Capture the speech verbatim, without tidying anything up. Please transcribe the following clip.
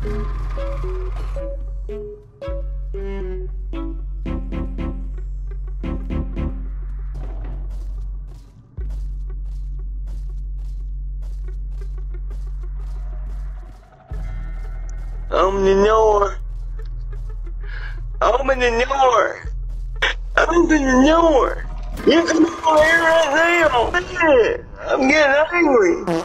I'm the Noor. I'm the Noor. I'm the Noor. You come over here right now. I'm getting angry.